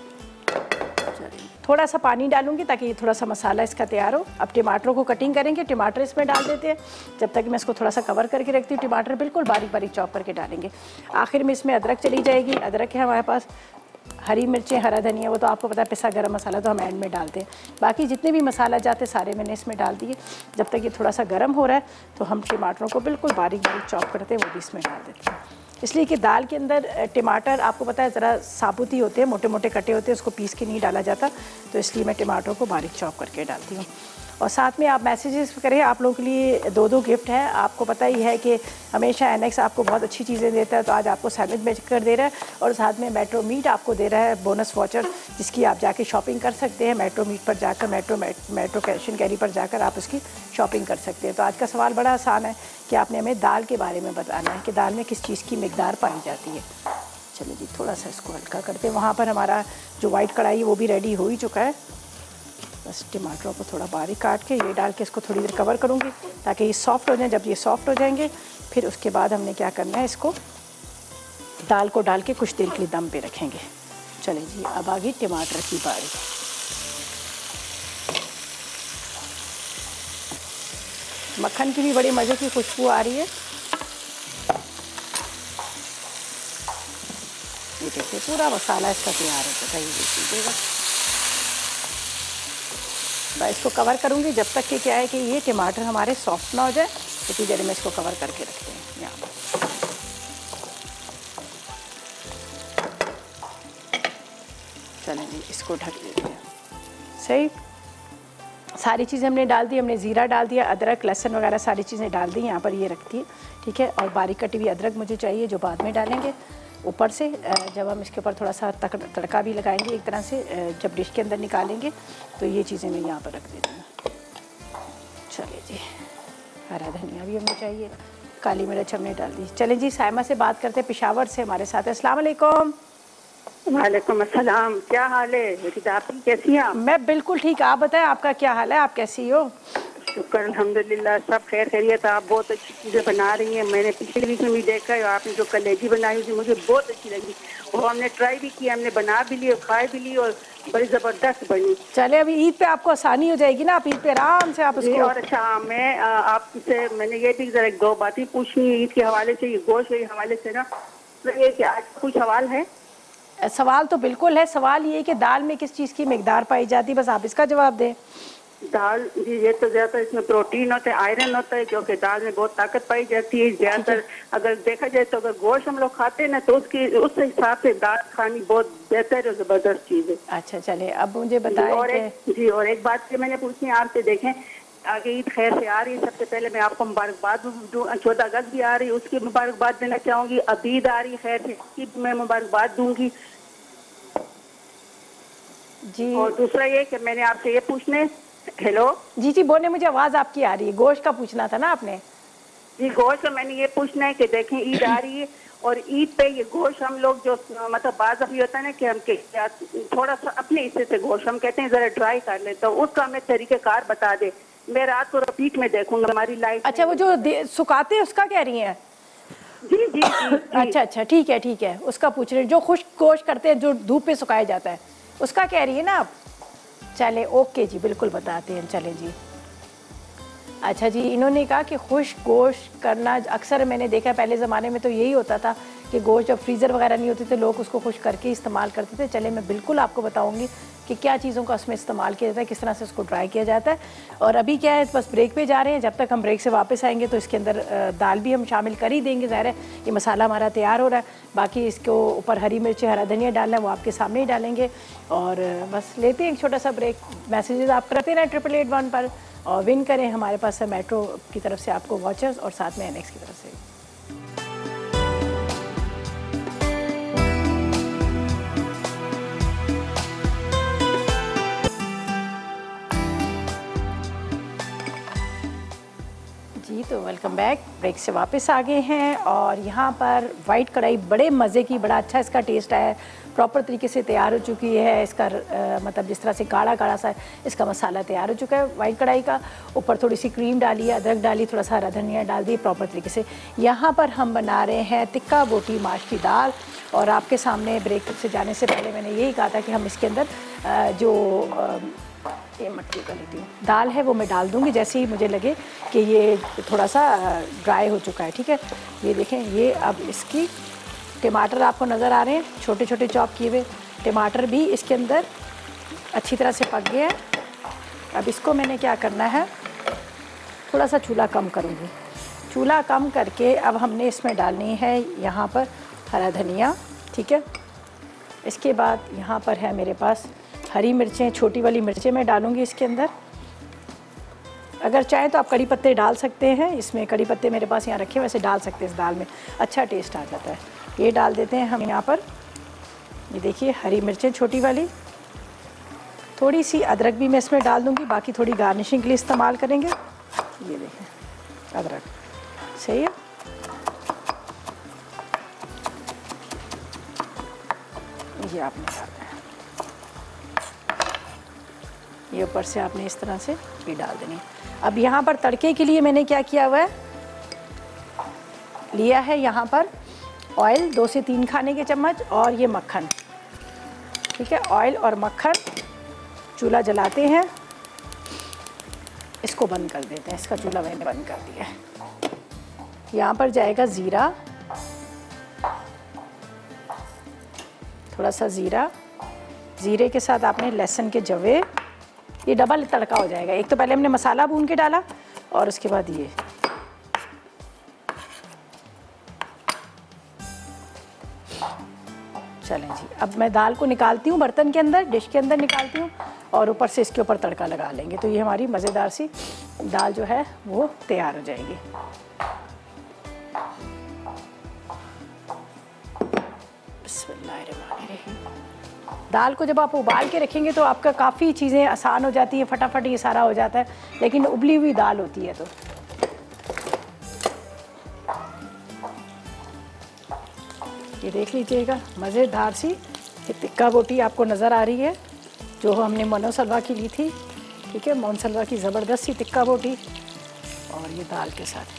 A: थोड़ा सा पानी डालूंगी ताकि ये थोड़ा सा मसाला इसका तैयार हो। अब टमाटरों को कटिंग करेंगे, टमाटर इसमें डाल देते हैं। जब तक मैं इसको थोड़ा सा कवर करके रखती हूँ, टमाटर बिल्कुल बारीक बारीक चॉप करके डालेंगे। आखिर में इसमें अदरक चली जाएगी, अदरक है हमारे पास, हरी मिर्चें, हरा धनिया, वो तो आपको पता है, पिसा गरम मसाला तो हम एंड में डालते हैं। बाकी जितने भी मसाला जाते सारे मैंने इसमें डाल दिए। जब तक ये थोड़ा सा गर्म हो रहा है तो हम टमाटरों को बिल्कुल बारीक बारीक चॉप करते हैं, वो भी इसमें डाल देते हैं। इसलिए कि दाल के अंदर टमाटर आपको पता है ज़रा साबुत ही होते हैं, मोटे मोटे कटे होते हैं, उसको पीस के नहीं डाला जाता, तो इसलिए मैं टमाटरों को बारीक चॉप करके डालती हूँ। और साथ में आप मैसेजेस करें, आप लोगों के लिए 2 गिफ्ट है। आपको पता ही है कि हमेशा एनएक्स आपको बहुत अच्छी चीज़ें देता है, तो आज आपको सैंडविच मेकर दे रहा है और साथ में मेट्रो मीट आपको दे रहा है बोनस वाचर, जिसकी आप जाके शॉपिंग कर सकते हैं। मेट्रो मीट पर जाकर, मेट्रो कैश एंड कैरी पर जाकर आप उसकी शॉपिंग कर सकते हैं। तो आज का सवाल बड़ा आसान है कि आपने हमें दाल के बारे में बताना है कि दाल में किस चीज़ की मिकदार पाई जाती है। चलिए जी, थोड़ा सा इसको हल्का करते हैं। वहाँ पर हमारा जो वाइट कढ़ाई है वो भी रेडी हो ही चुका है। बस टमाटरों को थोड़ा बारीक काट के ये डाल के इसको थोड़ी देर कवर करूँगी ताकि ये सॉफ्ट हो जाए। जब ये सॉफ्ट हो जाएंगे फिर उसके बाद हमने क्या करना है, इसको दाल को डाल के कुछ देर के लिए दम पे रखेंगे। चलें जी, अब आ गई टमाटर की बारी। मक्खन की भी बड़ी मज़े की खुशबू आ रही है। ये देखिए पूरा मसाला इसका तैयार हो चुका है, ये देखिएगा। मैं इसको कवर करूँगी जब तक कि क्या है कि ये टमाटर हमारे सॉफ्ट ना हो जाए, इतनी देर में इसको कवर करके रखते हैं यहाँ पर। चलें जी, इसको ढक देते हैं। सही, सारी चीज़ें हमने डाल दी, हमने ज़ीरा डाल दिया, अदरक लहसुन वगैरह सारी चीज़ें डाल दी, यहाँ पर ये रखती है, ठीक है। और बारीक कटी हुई अदरक मुझे चाहिए जो बाद में डालेंगे ऊपर से, जब हम इसके ऊपर थोड़ा सा तड़का भी लगाएंगे एक तरह से, जब डिश के अंदर निकालेंगे तो ये चीज़ें मैं यहाँ पर रख देती हूँ। चलिए जी, हरा धनिया भी हमें चाहिए, काली मिर्च हमने डाल दी। चलें जी, साइमा से बात करते हैं, पेशावर से हमारे साथ है। अस्सलाम वालेकुम।
D: वालेकुम अस्सलाम, क्या हाल है रिदा, आप कैसी हैं?
A: मैं बिल्कुल ठीक, आप बताएं आपका क्या हाल है, आप कैसी हो?
D: शुक्र अल्हम्दुलिल्लाह, सब खैर खैरियत। आप बहुत अच्छी चीज़ें बना रही हैं। मैंने पिछले वीक में भी देखा है, आपने जो कलेजी बनाई थी मुझे बहुत अच्छी लगी, और हमने ट्राई भी किया, हमने बना भी ली और खाई भी ली, और बड़ी ज़बरदस्त बनी।
A: चले, अभी ईद पे आपको आसानी हो जाएगी ना, आप ईद पे आराम से आप उसको।
D: और अच्छा, मैं आपसे मैंने ये भी ज़रा 2 बातें पूछनी है ईद के हवाले से, ये गोश्त के हवाले से ना, तो ये कि आज कुछ सवाल है?
A: सवाल तो बिल्कुल है। सवाल ये कि दाल में किस चीज़ की मिकदार पाई जाती है, बस आप इसका जवाब दें।
D: दाल जी, ये तो ज़्यादा इसमें प्रोटीन होता है, आयरन होता है, क्योंकि दाल में बहुत ताकत पाई जाती है। ज़्यादातर अगर देखा जाए तो अगर गोश्त हम लोग खाते हैं ना, तो उसकी उस हिसाब से दाल खानी बहुत बेहतर और ज़बरदस्त चीज़ है।
A: अच्छा चले, अब मुझे बताएं।
D: और एक बात से मैंने पूछनी है आपसे, देखें आगे ईद खैर से आ रही है, सबसे पहले मैं आपको मुबारकबाद दूँ। 14 अगस्त भी आ रही है, उसकी मुबारकबाद देना चाहूँगी। अब ईद आ रही है खैर से, उसकी मैं मुबारकबाद दूँगी
A: जी।
D: और दूसरा ये कि मैंने आपसे ये पूछने, हेलो
A: जी जी बोले, मुझे आवाज़ आपकी आ रही है। गोश्त का पूछना था ना आपने?
D: जी, गोश्त का मैंने ये पूछना है कि देखें ईद आ रही है, और ईद पे ये गोश्त हम लोग जो मतलब बाज़ अभी होता है ना कि हम थोड़ा सा अपने हिस्से से गोश्त हम कहते हैं ज़रा ड्राई कर ले, तो उसका हमें तरीक़ेकार बता दे। मैं रात को रिपीट में देखूंगा हमारी लाइफ।
A: अच्छा, वो जो सुखाते हैं उसका कह रही हैं?
D: जी जी, जी, जी।
A: अच्छा ठीक है, उसका पूछ रहे, जो खुश्क गोश्त करते हैं जो धूप पे सुखाया जाता है, उसका कह रही है ना आप? चले ओके जी, बिल्कुल बताते हैं। चले जी, अच्छा जी, इन्होंने कहा कि खुश्क गोश्त करना अक्सर मैंने देखा है, पहले ज़माने में तो यही होता था कि गोश्त जब फ्रीज़र वगैरह नहीं होते थे लोग उसको खुश्क करके इस्तेमाल करते थे। चले मैं बिल्कुल आपको बताऊंगी कि क्या चीज़ों का उसमें इस्तेमाल किया जाता है, किस तरह से उसको ड्राई किया जाता है। और अभी क्या है, बस ब्रेक पे जा रहे हैं, जब तक हम ब्रेक से वापस आएंगे तो इसके अंदर दाल भी हम शामिल कर ही देंगे। ज़ाहिर है ये मसाला हमारा तैयार हो रहा है, बाकी इसको ऊपर हरी मिर्च हरा धनिया डालना है वो आपके सामने ही डालेंगे। और बस लेते हैं एक छोटा सा ब्रेक। मैसेजेस आप करते रहें 8881 पर, और विन करें। हमारे पास है मेट्रो की तरफ से आपको वॉचर्स और साथ में एनेक्स की तरफ से। जी तो वेलकम बैक, ब्रेक से वापस आ गए हैं और यहाँ पर वाइट कढ़ाई बड़े मज़े की, बड़ा अच्छा इसका टेस्ट है, प्रॉपर तरीके से तैयार हो चुकी है। इसका मतलब जिस तरह से गाढ़ा गाढ़ा सा इसका मसाला तैयार हो चुका है वाइट कढ़ाई का। ऊपर थोड़ी सी क्रीम डाली है, अदरक डाली, थोड़ा सा हरा धनिया डाल दी प्रॉपर तरीके से। यहाँ पर हम बना रहे हैं टिक्का बोटी माश की दाल। और आपके सामने ब्रेक से जाने से पहले मैंने यही कहा था कि हम इसके अंदर ये मट्टी कर लेती हूँ दाल है वो मैं डाल दूँगी जैसे ही मुझे लगे कि ये थोड़ा सा ड्राई हो चुका है। ठीक है, ये देखें, ये अब इसकी टमाटर आपको नज़र आ रहे हैं, छोटे छोटे चॉप किए हुए टमाटर भी इसके अंदर अच्छी तरह से पक गए हैं। अब इसको मैंने क्या करना है, थोड़ा सा चूल्हा कम करूँगी। चूल्हा कम करके अब हमने इसमें डालनी है यहाँ पर हरा धनिया। ठीक है, इसके बाद यहाँ पर है मेरे पास हरी मिर्चें, छोटी वाली मिर्चें मैं डालूँगी इसके अंदर। अगर चाहें तो आप कड़ी पत्ते डाल सकते हैं, इसमें कड़ी पत्ते मेरे पास यहाँ रखे, वैसे डाल सकते हैं, इस दाल में अच्छा टेस्ट आ जाता है। ये डाल देते हैं हम यहाँ पर, ये देखिए हरी मिर्चें छोटी वाली, थोड़ी सी अदरक भी मैं इसमें डाल दूँगी, बाकी थोड़ी गार्निशिंग के लिए इस्तेमाल करेंगे। ये देखें अदरक, सही है। ये आपने डालना है, ये ऊपर से आपने इस तरह से भी डाल देनी है। अब यहाँ पर तड़के के लिए मैंने क्या किया हुआ है, लिया है यहाँ पर ऑयल 2 से 3 खाने के चम्मच और ये मक्खन, ठीक है। ऑयल और मक्खन, चूल्हा जलाते हैं, इसको बंद कर देते हैं। इसका चूल्हा मैंने बंद कर दिया है। यहाँ पर जाएगा ज़ीरा, थोड़ा सा ज़ीरा, ज़ीरे के साथ आपने लहसुन के जवे, ये डबल तड़का हो जाएगा। एक तो पहले हमने मसाला भून के डाला और उसके बाद ये। चलें जी, अब मैं दाल को निकालती हूँ बर्तन के अंदर, डिश के अंदर निकालती हूँ और ऊपर से इसके ऊपर तड़का लगा लेंगे। तो ये हमारी मज़ेदार सी दाल जो है वो तैयार हो जाएगी। बिस्मिल्लाहिर्रहमानिर्रहीम। दाल को जब आप उबाल के रखेंगे तो आपका काफ़ी चीज़ें आसान हो जाती हैं, फटाफट ये सारा हो जाता है, लेकिन उबली हुई दाल होती है तो। ये देख लीजिएगा मज़ेदार सी टिक्का बोटी आपको नज़र आ रही है, जो हमने मोनोसलवा की ली थी, ठीक है। मोनसलवा की ज़बरदस्त सी टिक्का बोटी और ये दाल के साथ।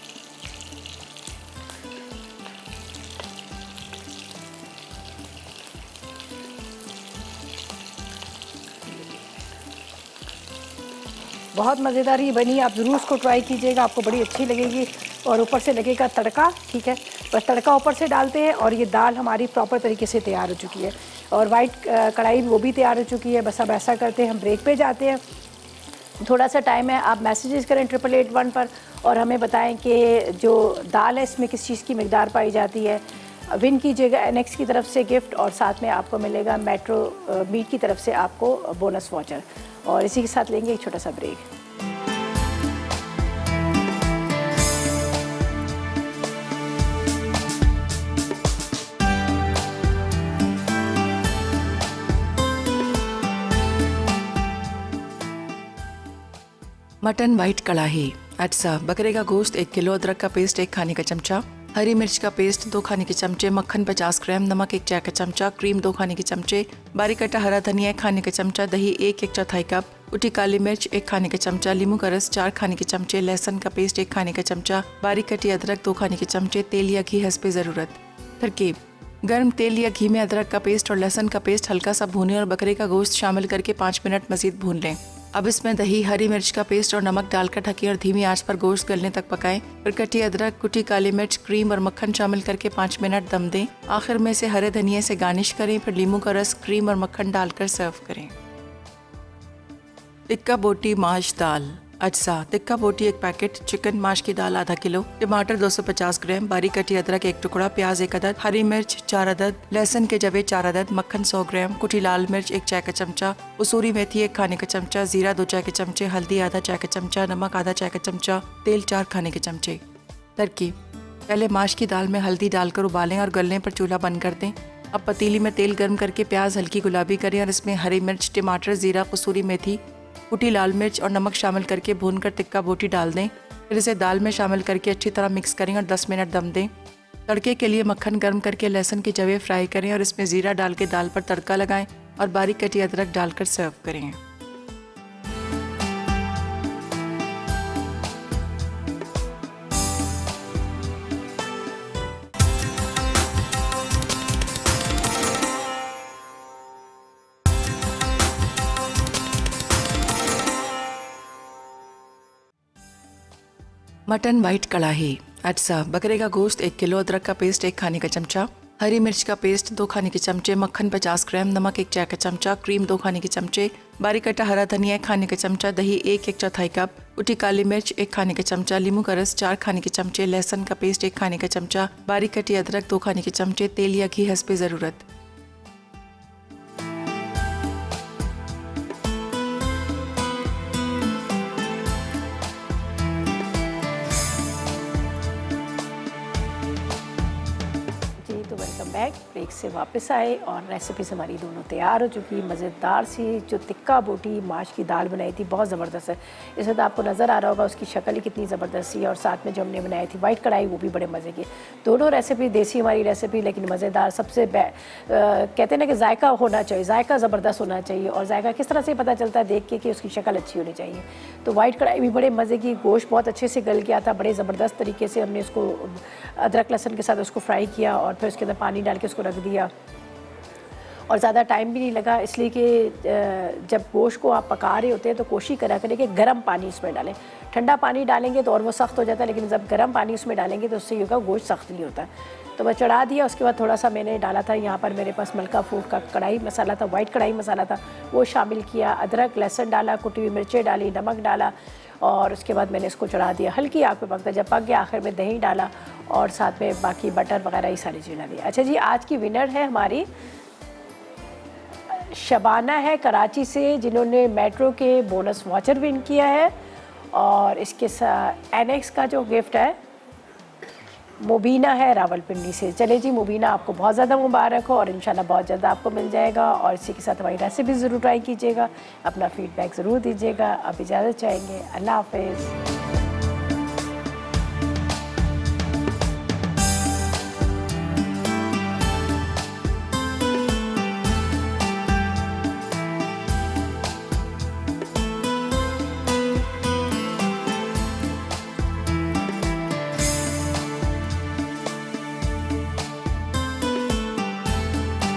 A: बहुत मज़ेदार ये बनी, आप ज़रूर उसको ट्राई कीजिएगा, आपको बड़ी अच्छी लगेगी। और ऊपर से लगेगा तड़का, ठीक है, बस तड़का ऊपर से डालते हैं और ये दाल हमारी प्रॉपर तरीके से तैयार हो चुकी है। और वाइट कढ़ाई वो भी तैयार हो चुकी है। बस अब ऐसा करते हैं, हम ब्रेक पे जाते हैं, थोड़ा सा टाइम है, आप मैसेजेस करें 888 पर और हमें बताएं कि जो दाल है इसमें किस चीज़ की मिकदार पाई जाती है। विन कीजिएगा एनएक्स की तरफ से गिफ्ट, और साथ में आपको मिलेगा मेट्रो मीट की तरफ से आपको बोनस वाउचर। और इसी के साथ लेंगे एक छोटा सा ब्रेक।
E: मटन वाइट कड़ाही, अज्जा बकरे का गोश्त 1 किलो, अदरक का पेस्ट 1 खाने का चमचा, हरी मिर्च का पेस्ट 2 खाने के चमचे, मक्खन 50 ग्राम, नमक 1 चाय का चमचा, क्रीम 2 खाने के चमचे, बारीक कटा हरा धनिया 1 खाने का चमचा, दही 1/4 कप, कुटी काली मिर्च 1 खाने का चमचा, लीमू का रस 4 खाने के चमचे, लहसुन का पेस्ट 1 खाने का चमचा, बारीक कटी अदरक 2 खाने के चमचे, तेल या घी हस्बे ज़रूरत। तरकीब: गर्म तेल या घी में अदरक का पेस्ट और लहसुन का पेस्ट हल्का सा भूनें और बकरे का गोश्त शामिल करके 5 मिनट मज़ीद भून लें। अब इसमें दही, हरी मिर्च का पेस्ट और नमक डालकर ढकें और धीमी आंच पर गोश्त गलने तक पकाएं। फिर कटी अदरक, कुटी काली मिर्च, क्रीम और मक्खन शामिल करके 5 मिनट दम दें। आखिर में से हरे धनिये से गार्निश करें। फिर लीमू का रस, क्रीम और मक्खन डालकर सर्व करें। टिक्का बोटी माश दाल, अज्जा टिक्का बोटी 1 पैकेट, चिकन माश की दाल आधा किलो, टमाटर 250 ग्राम, बारीक कटी अदरक 1 टुकड़ा, प्याज 1 अदद, हरी मिर्च 4 अदद, लहसुन के जवे 4 अदद, मक्खन 100 ग्राम, कुटी लाल मिर्च 1 चाय का चमचा, कसूरी मेथी 1 खाने का चमचा, जीरा 2 चाय के चमचे, हल्दी आधा चाय का चमचा, नमक आधा चाय का चमचा, तेल 4 खाने के चमचे। तरकीब: पहले माश की दाल में हल्दी डालकर उबालें और गलने पर चूल्हा बंद कर दें। अब पतीली में तेल गर्म करके प्याज हल्की गुलाबी करें और इसमें हरी मिर्च, टमाटर, जीरा, कसूरी मेथी, कुटी लाल मिर्च और नमक शामिल करके भूनकर टिक्का बोटी डाल दें। फिर इसे दाल में शामिल करके अच्छी तरह मिक्स करें और 10 मिनट दम दें। तड़के के लिए मक्खन गर्म करके लहसुन के जवे फ्राई करें और इसमें ज़ीरा डाल के दाल पर तड़का लगाएं और बारीक कटी अदरक डालकर सर्व करें। मटन वाइट कड़ाही, अज्जा बकरे का गोश्त 1 किलो, अदरक का पेस्ट 1 खाने का चमचा, हरी मिर्च का पेस्ट 2 खाने के चमचे, मक्खन 50 ग्राम, नमक 1 चाय का चमचा, क्रीम 2 खाने के चमचे, बारीक कटा हरा धनिया 1 खाने का चमचा, दही 1/4 कप, कुटी काली मिर्च 1 खाने का चमचा, लीमू का रस 4 खाने के चमचे, लहसुन का पेस्ट 1 खाने का चमचा, बारीक कटी अदरक 2 खाने के चमचे, तेल या घी हस्बे ज़रूरत।
A: ब्रेक से वापस आए और रेसिपीज़ हमारी दोनों तैयार हो चुकी। मज़ेदार सी जो टिक्का बोटी माश की दाल बनाई थी, बहुत ज़बरदस्त है। इस वक्त आपको नज़र आ रहा होगा उसकी शक्ल ही कितनी ज़बरदस्त थी, और साथ में जो हमने बनाई थी वाइट कढ़ाई, वो भी बड़े मज़े की। दोनों रेसिपी देसी हमारी रेसिपी, लेकिन मज़ेदार। सबसे कहते हैं ना कि जायका होना चाहिए, जायका ज़बरदस्त होना चाहिए। और जायका किस तरह से पता चलता है? देख के कि उसकी शक्ल अच्छी होनी चाहिए। तो वाइट कढ़ाई भी बड़े मज़े की, गोश्त बहुत अच्छे से गल गया था, बड़े ज़बरदस्त तरीके से हमने उसको अदरक लहसुन के साथ उसको फ्राई किया और फिर उसके अंदर पानी डाल के उसको रख दिया। और ज़्यादा टाइम भी नहीं लगा, इसलिए कि जब गोश्त को आप पका रहे होते हैं तो कोशिश करा करें कि गर्म पानी उसमें डालें। ठंडा पानी डालेंगे तो और वो सख्त हो जाता है, लेकिन जब गर्म पानी उसमें डालेंगे तो उससे ये होगा गोश्त सख्त नहीं होता। तो मैं चढ़ा दिया। उसके बाद थोड़ा सा मैंने डाला था, यहाँ पर मेरे पास मलका फूड का कढ़ाई मसाला था, वाइट कढ़ाई मसाला था, वो शामिल किया। अदरक लहसुन डाला, कुटी हुई मिर्चें डाली, नमक डाला, और उसके बाद मैंने इसको चढ़ा दिया। हल्की आग पे पकता, जब पक गया आखिर में दही डाला और साथ में बाकी बटर वगैरह ये सारी चीज़ें डाली। अच्छा जी, आज की विनर है हमारी शबाना है कराची से, जिन्होंने मेट्रो के बोनस वाचर विन किया है। और इसके साथ एनेक्स का जो गिफ्ट है मुबीना है रावलपिंडी से। चले जी मुबीना, आपको बहुत ज़्यादा मुबारक हो और इंशाल्लाह बहुत जल्द आपको मिल जाएगा। और इसी के साथ हमारी रेसिपी ज़रूर ट्राई कीजिएगा, अपना फीडबैक ज़रूर दीजिएगा। अब इजाज़त चाहेंगे, अल्लाह हाफ़िज़।